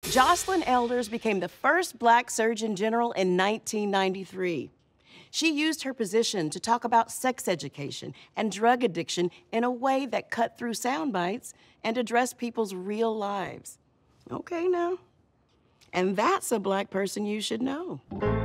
Jocelyn Elders became the first Black Surgeon General in 1993. She used her position to talk about sex education and drug addiction in a way that cut through sound bites and addressed people's real lives. Okay, now. And that's a Black person you should know.